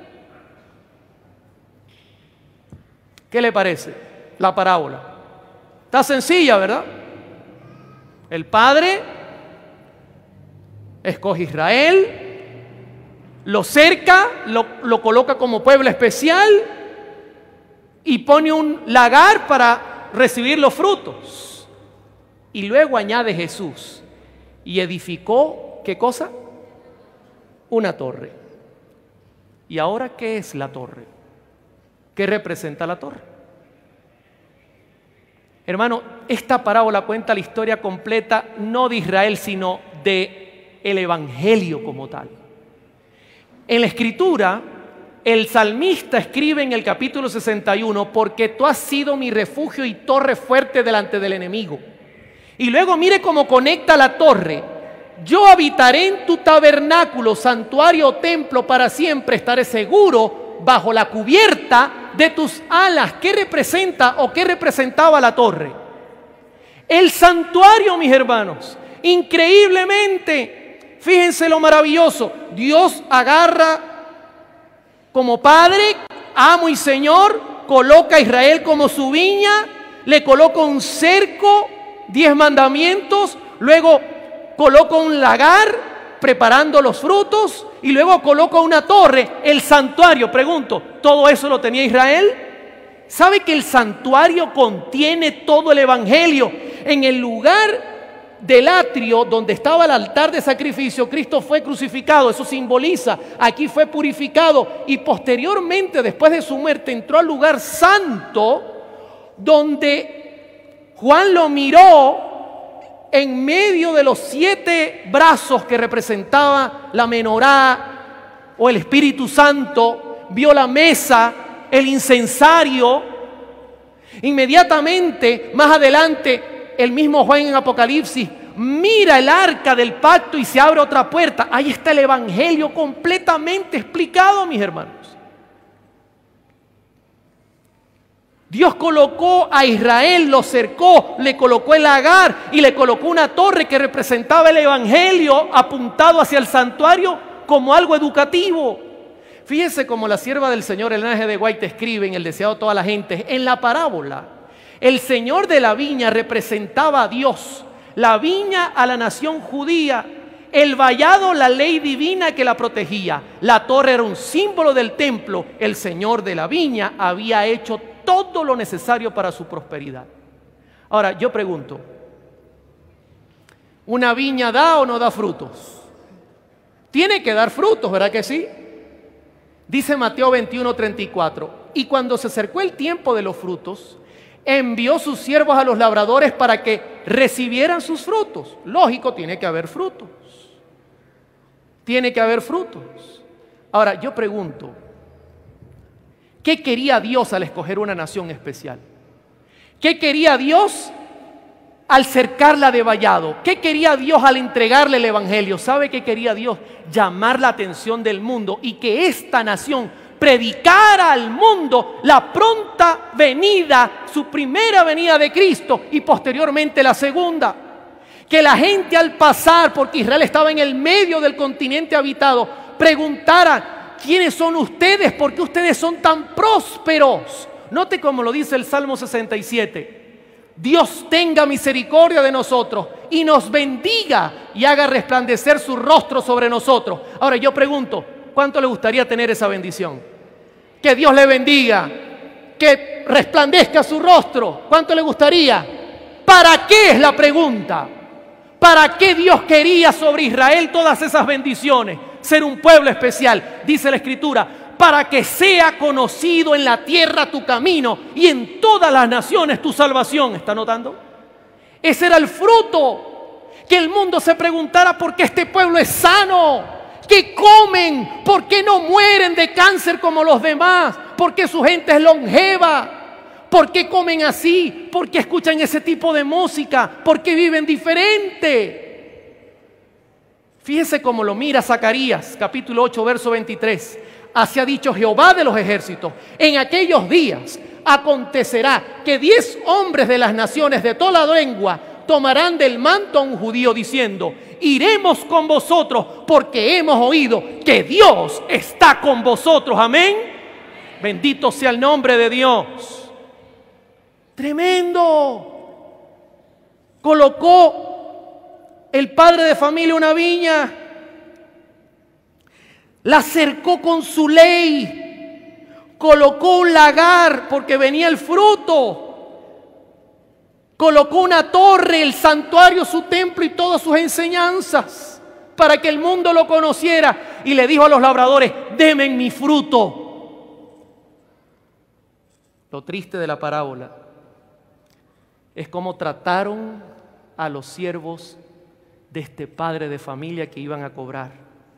¿Qué le parece la parábola? Está sencilla, ¿verdad? El padre escoge Israel, lo cerca, lo coloca como pueblo especial y pone un lagar para recibir los frutos. Y luego añade Jesús: y edificó, ¿qué cosa? Una torre. ¿Y ahora qué es la torre? ¿Qué representa la torre? Hermano, esta parábola cuenta la historia completa, no de Israel, sino de el evangelio como tal. En la escritura, el salmista escribe en el capítulo 61: porque tú has sido mi refugio y torre fuerte delante del enemigo. Y luego mire cómo conecta la torre: yo habitaré en tu tabernáculo, santuario o templo, para siempre estaré seguro bajo la cubierta de tus alas. ¿Qué representa o qué representaba la torre? El santuario, mis hermanos. Increíblemente, fíjense lo maravilloso. Dios agarra como Padre, amo y Señor, coloca a Israel como su viña, le coloca un cerco, 10 mandamientos, luego coloca un lagar preparando los frutos y luego coloca una torre, el santuario. Pregunto, ¿todo eso lo tenía Israel? ¿Sabe que el santuario contiene todo el evangelio? En el lugar del atrio donde estaba el altar de sacrificio, Cristo fue crucificado. Eso simboliza, aquí fue purificado y posteriormente, después de su muerte, entró al lugar santo donde Juan lo miró en medio de los 7 brazos que representaba la menorá o el Espíritu Santo. Vio la mesa, el incensario. Inmediatamente, más adelante, el mismo Juan en Apocalipsis mira el arca del pacto y se abre otra puerta. Ahí está el evangelio completamente explicado, mis hermanos. Dios colocó a Israel, lo cercó, le colocó el lagar y le colocó una torre que representaba el evangelio apuntado hacia el santuario como algo educativo. Fíjese como la sierva del Señor, Elena G. de White, escribe en El deseado de toda la gente, en la parábola. El señor de la viña representaba a Dios, la viña a la nación judía, el vallado la ley divina que la protegía, la torre era un símbolo del templo, el señor de la viña había hecho todo lo necesario para su prosperidad. Ahora, yo pregunto, ¿una viña da o no da frutos? Tiene que dar frutos, ¿verdad que sí? Dice Mateo 21:34, y cuando se acercó el tiempo de los frutos, envió sus siervos a los labradores para que recibieran sus frutos. Lógico, tiene que haber frutos. Tiene que haber frutos. Ahora, yo pregunto, ¿qué quería Dios al escoger una nación especial? ¿Qué quería Dios al cercarla de vallado? ¿Qué quería Dios al entregarle el evangelio? ¿Sabe qué quería Dios? Llamar la atención del mundo y que esta nación predicara al mundo la pronta venida, su primera venida de Cristo y posteriormente la segunda. Que la gente al pasar, porque Israel estaba en el medio del continente habitado, preguntara: ¿quiénes son ustedes? ¿Por qué ustedes son tan prósperos? Note como lo dice el Salmo 67. Dios tenga misericordia de nosotros y nos bendiga y haga resplandecer su rostro sobre nosotros. Ahora yo pregunto, ¿cuánto le gustaría tener esa bendición? Que Dios le bendiga, que resplandezca su rostro. ¿Cuánto le gustaría? ¿Para qué es la pregunta? ¿Para qué Dios quería sobre Israel todas esas bendiciones? Ser un pueblo especial, dice la Escritura, para que sea conocido en la tierra tu camino y en todas las naciones tu salvación. ¿Está notando? Ese era el fruto. Que el mundo se preguntara por qué este pueblo es sano. ¿Qué comen? ¿Por qué no mueren de cáncer como los demás? ¿Por qué su gente es longeva? ¿Por qué comen así? ¿Por qué escuchan ese tipo de música? ¿Por qué viven diferente? Fíjese cómo lo mira Zacarías, capítulo 8, verso 23. Así ha dicho Jehová de los ejércitos: en aquellos días acontecerá que 10 hombres de las naciones de toda la lengua tomarán del manto a un judío diciendo: iremos con vosotros porque hemos oído que Dios está con vosotros. Amén. Bendito sea el nombre de Dios. Tremendo. Colocó el padre de familia una viña, la cercó con su ley, colocó un lagar porque venía el fruto. Colocó una torre, el santuario, su templo y todas sus enseñanzas para que el mundo lo conociera. Y le dijo a los labradores: denme mi fruto. Lo triste de la parábola es cómo trataron a los siervos de este padre de familia que iban a cobrar.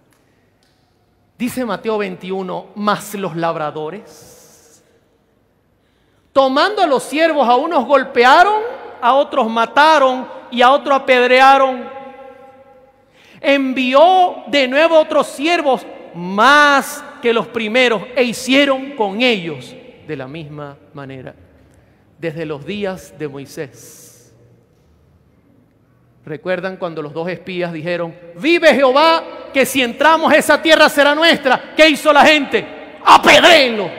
Dice Mateo 21, mas los labradores, tomando a los siervos, a unos golpearon, a otros mataron y a otros apedrearon. Envió de nuevo otros siervos más que los primeros e hicieron con ellos de la misma manera. Desde los días de Moisés. ¿Recuerdan cuando los 2 espías dijeron: vive Jehová, que si entramos esa tierra será nuestra? ¿Qué hizo la gente? ¡Apedréenlos!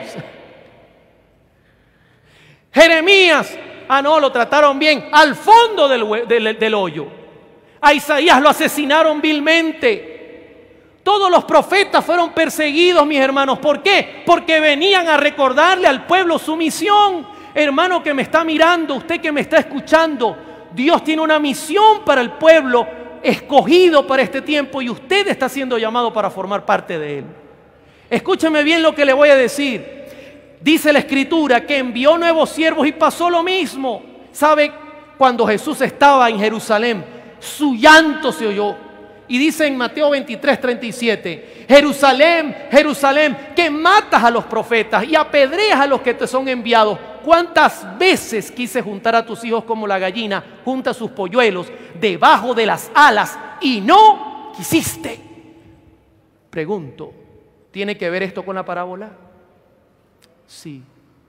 Jeremías, no, lo trataron bien, al fondo del hoyo. A Isaías lo asesinaron vilmente. Todos los profetas fueron perseguidos, mis hermanos. ¿Por qué? Porque venían a recordarle al pueblo su misión. Hermano que me está mirando, usted que me está escuchando, Dios tiene una misión para el pueblo escogido para este tiempo y usted está siendo llamado para formar parte de él. Escúcheme bien lo que le voy a decir. Dice la Escritura que envió nuevos siervos y pasó lo mismo. ¿Sabe? Cuando Jesús estaba en Jerusalén, su llanto se oyó. Y dice en Mateo 23:37, Jerusalén, Jerusalén, que matas a los profetas y apedreas a los que te son enviados. ¿Cuántas veces quise juntar a tus hijos como la gallina junta sus polluelos debajo de las alas y no quisiste? Pregunto, ¿tiene que ver esto con la parábola? Sí.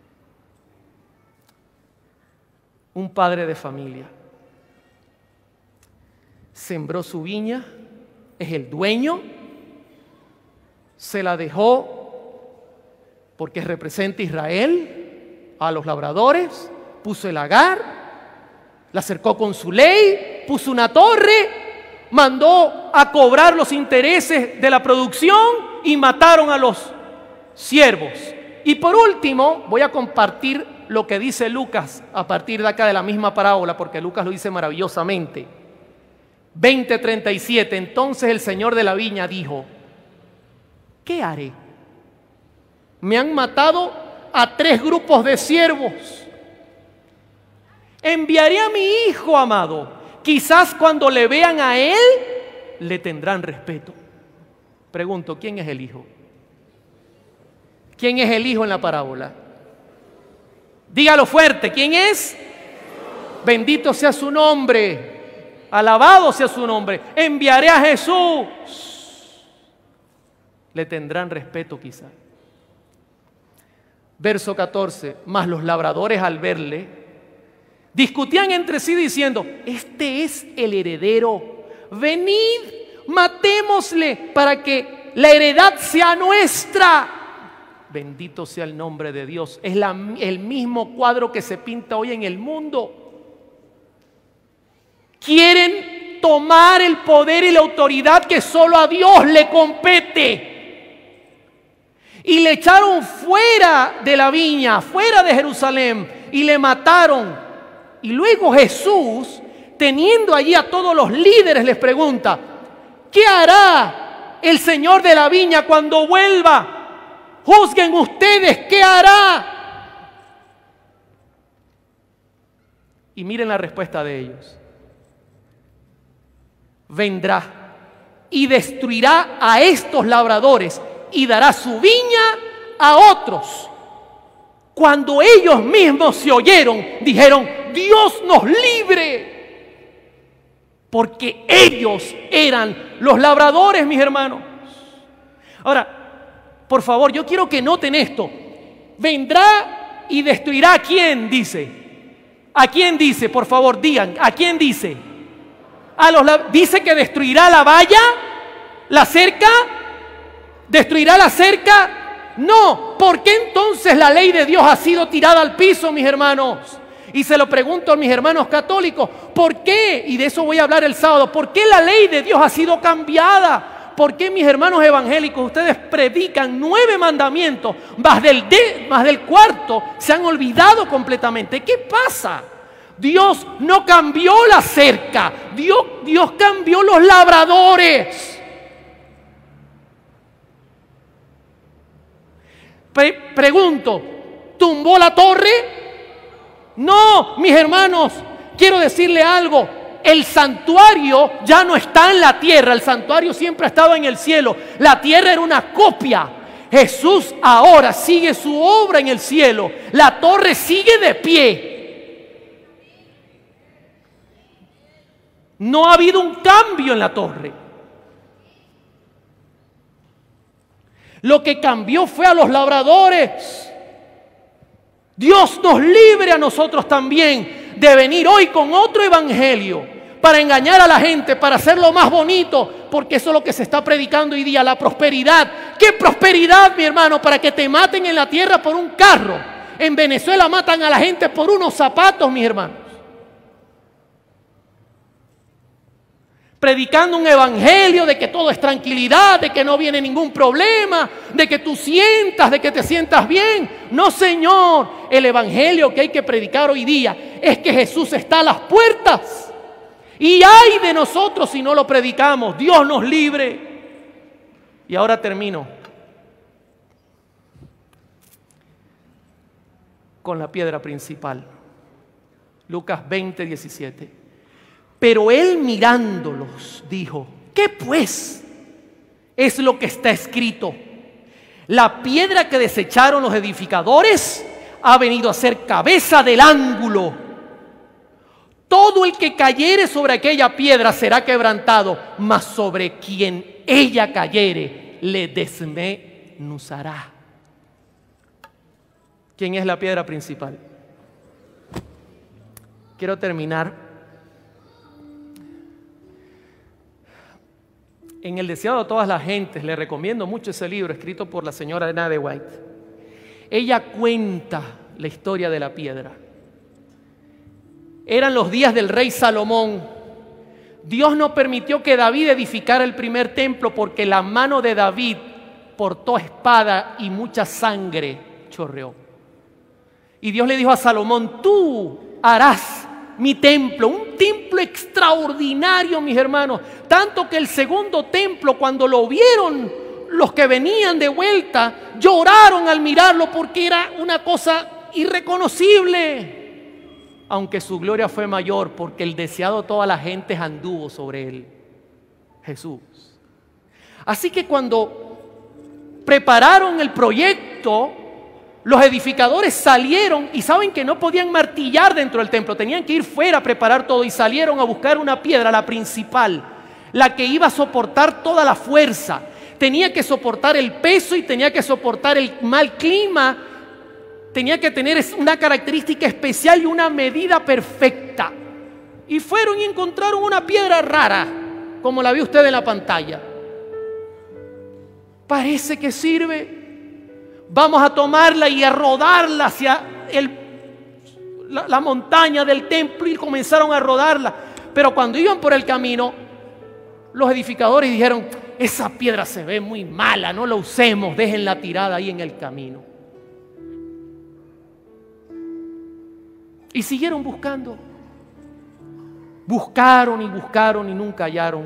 Un padre de familia sembró su viña, es el dueño, se la dejó porque representa a Israel, a los labradores, puso el lagar, la cercó con su ley, puso una torre, mandó a cobrar los intereses de la producción y mataron a los siervos. Y por último, voy a compartir lo que dice Lucas a partir de acá de la misma parábola, porque Lucas lo dice maravillosamente. 20:37, entonces el señor de la viña dijo, ¿qué haré? Me han matado a 3 grupos de siervos. Enviaré a mi hijo amado. Quizás cuando le vean a él, le tendrán respeto. Pregunto, ¿quién es el hijo? ¿Quién es el hijo en la parábola? Dígalo fuerte, ¿quién es? Bendito sea su nombre. Alabado sea su nombre. Enviaré a Jesús. Le tendrán respeto quizá. Verso 14. Mas los labradores al verle discutían entre sí diciendo, este es el heredero. Venid, matémosle para que la heredad sea nuestra. Bendito sea el nombre de Dios. Es el mismo cuadro que se pinta hoy en el mundo. Quieren tomar el poder y la autoridad que solo a Dios le compete. Y le echaron fuera de la viña, fuera de Jerusalén, y le mataron. Y luego Jesús, teniendo allí a todos los líderes, les pregunta, ¿qué hará el Señor de la viña cuando vuelva? Juzguen ustedes, ¿qué hará? Y miren la respuesta de ellos. Vendrá y destruirá a estos labradores y dará su viña a otros. Cuando ellos mismos se oyeron, dijeron, Dios nos libre. Porque ellos eran los labradores, mis hermanos. Ahora, por favor, yo quiero que noten esto. Vendrá y destruirá a quién, dice. ¿A quién dice? Por favor, digan, ¿a quién dice? Dice que destruirá la valla, la cerca, destruirá la cerca. No, ¿por qué entonces la ley de Dios ha sido tirada al piso, mis hermanos? Y se lo pregunto a mis hermanos católicos, ¿por qué? Y de eso voy a hablar el sábado. ¿Por qué la ley de Dios ha sido cambiada? ¿Por qué mis hermanos evangélicos, ustedes predican 9 mandamientos, más del cuarto se han olvidado completamente? ¿Qué pasa? Dios no cambió la cerca, Dios cambió los labradores. Pregunto, ¿tumbó la torre? No, mis hermanos, quiero decirle algo. El santuario ya no está en la tierra, el santuario siempre ha estado en el cielo. La tierra era una copia. Jesús ahora sigue su obra en el cielo. La torre sigue de pie. No ha habido un cambio en la torre. Lo que cambió fue a los labradores. Dios nos libre a nosotros también de venir hoy con otro evangelio para engañar a la gente, para hacerlo más bonito, porque eso es lo que se está predicando hoy día, la prosperidad. ¿Qué prosperidad, mi hermano? Para que te maten en la tierra por un carro. En Venezuela matan a la gente por unos zapatos, mis hermanos. Predicando un evangelio de que todo es tranquilidad, de que no viene ningún problema, de que tú sientas, de que te sientas bien. No, Señor, el evangelio que hay que predicar hoy día es que Jesús está a las puertas. Y ay de nosotros si no lo predicamos. Dios nos libre. Y ahora termino con la piedra principal. Lucas 20, 17. Pero él mirándolos dijo: ¿qué pues es lo que está escrito? La piedra que desecharon los edificadores ha venido a ser cabeza del ángulo. Todo el que cayere sobre aquella piedra será quebrantado, mas sobre quien ella cayere le desmenuzará. ¿Quién es la piedra principal? Quiero terminar en El deseado de todas las gentes. Le recomiendo mucho ese libro, escrito por la señora Ellen G. White. Ella cuenta la historia de la piedra. Eran los días del rey Salomón. Dios no permitió que David edificara el primer templo porque la mano de David portó espada y mucha sangre chorreó. Y Dios le dijo a Salomón: tú harás mi templo, un templo extraordinario, mis hermanos. Tanto que el segundo templo, cuando lo vieron los que venían de vuelta, lloraron al mirarlo porque era una cosa irreconocible. Aunque su gloria fue mayor, porque el deseado de todas las gentes anduvo sobre él, Jesús. Así que cuando prepararon el proyecto, los edificadores salieron y saben que no podían martillar dentro del templo, tenían que ir fuera a preparar todo y salieron a buscar una piedra, la principal, la que iba a soportar toda la fuerza. Tenía que soportar el peso y tenía que soportar el mal clima. Tenía que tener una característica especial y una medida perfecta. Y fueron y encontraron una piedra rara, como la ve usted en la pantalla. Parece que sirve. Vamos a tomarla y a rodarla hacia la montaña del templo, y comenzaron a rodarla. Pero cuando iban por el camino, los edificadores dijeron: esa piedra se ve muy mala, no la usemos, déjenla tirada ahí en el camino. Y siguieron buscando. Buscaron y buscaron y nunca hallaron.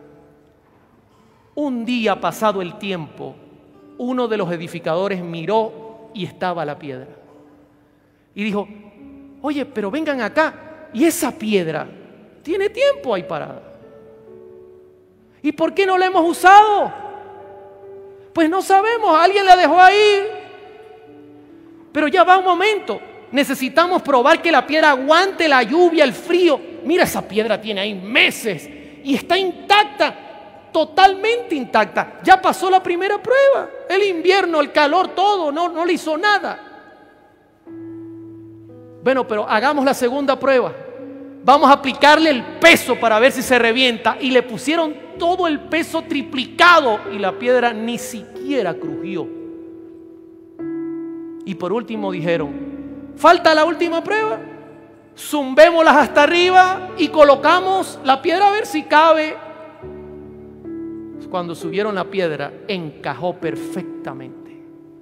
Un día, pasado el tiempo, uno de los edificadores miró y estaba la piedra. Y dijo: oye, pero vengan acá. Y esa piedra tiene tiempo ahí parada. ¿Y por qué no la hemos usado? Pues no sabemos, alguien la dejó ahí. Pero ya va un momento. Necesitamos probar que la piedra aguante la lluvia, el frío. Mira, esa piedra tiene ahí meses y está intacta, totalmente intacta. Ya pasó la primera prueba. El invierno, el calor, todo, no le hizo nada. Bueno, pero hagamos la segunda prueba. Vamos a aplicarle el peso para ver si se revienta. Y le pusieron todo el peso triplicado y la piedra ni siquiera crujió. Y por último dijeron: falta la última prueba, zumbémoslas hasta arriba y colocamos la piedra a ver si cabe. Cuando subieron la piedra, encajó perfectamente.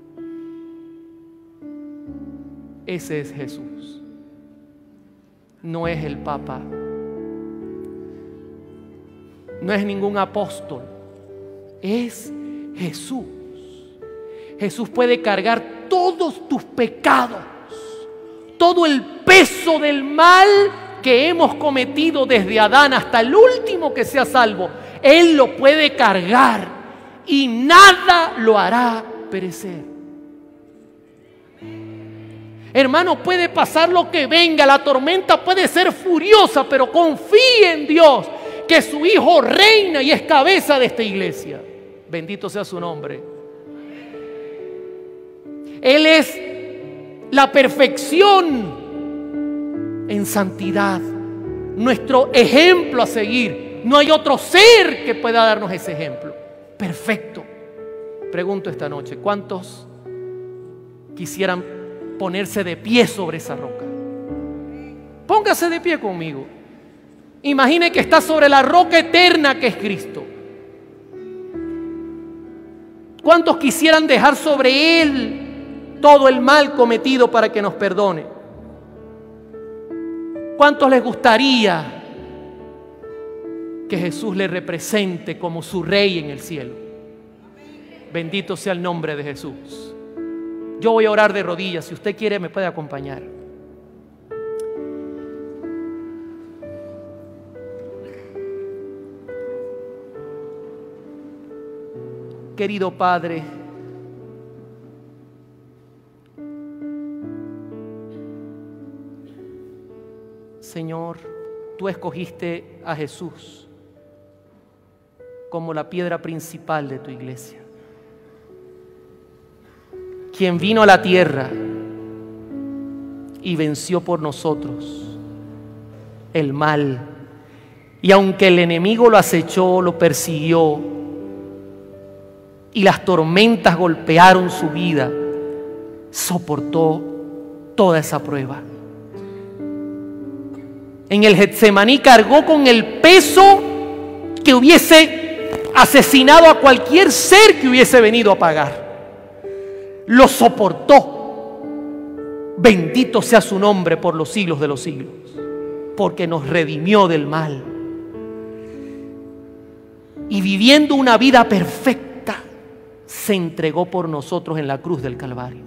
Ese es Jesús. No es el Papa, no es ningún apóstol, es Jesús. Jesús puede cargar todos tus pecados, todo el peso del mal que hemos cometido desde Adán hasta el último que sea salvo. Él lo puede cargar y nada lo hará perecer. Hermano, puede pasar lo que venga, la tormenta puede ser furiosa, pero confíe en Dios, que su Hijo reina y es cabeza de esta iglesia. Bendito sea su nombre. Él es la perfección en santidad, nuestro ejemplo a seguir. No hay otro ser que pueda darnos ese ejemplo perfecto. Pregunto esta noche: ¿cuántos quisieran ponerse de pie sobre esa roca? Póngase de pie conmigo. Imagine que está sobre la roca eterna que es Cristo. ¿Cuántos quisieran dejar sobre Él todo el mal cometido para que nos perdone? ¿Cuántos les gustaría que Jesús le represente como su rey en el cielo? Bendito sea el nombre de Jesús. Yo voy a orar de rodillas. Si usted quiere, me puede acompañar. Querido Padre, Señor, tú escogiste a Jesús como la piedra principal de tu iglesia, quien vino a la tierra y venció por nosotros el mal. Y aunque el enemigo lo acechó, lo persiguió, y las tormentas golpearon su vida, soportó toda esa prueba. En el Getsemaní cargó con el peso que hubiese asesinado a cualquier ser que hubiese venido a pagar. Lo soportó. Bendito sea su nombre por los siglos de los siglos, porque nos redimió del mal. Y viviendo una vida perfecta, se entregó por nosotros en la cruz del Calvario.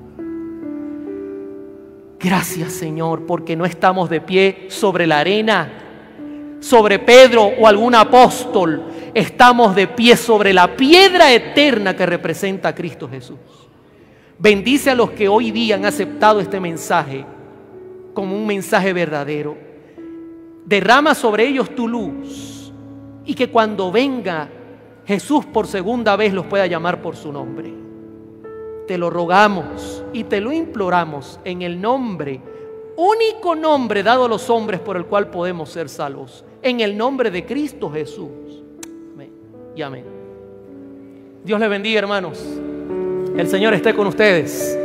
Gracias, Señor, porque no estamos de pie sobre la arena, sobre Pedro o algún apóstol. Estamos de pie sobre la piedra eterna que representa a Cristo Jesús. Bendice a los que hoy día han aceptado este mensaje como un mensaje verdadero. Derrama sobre ellos tu luz, y que cuando venga Jesús por segunda vez los pueda llamar por su nombre. Te lo rogamos y te lo imploramos en el nombre, único nombre dado a los hombres por el cual podemos ser salvos, en el nombre de Cristo Jesús. Amén y amén. Dios les bendiga, hermanos. El Señor esté con ustedes.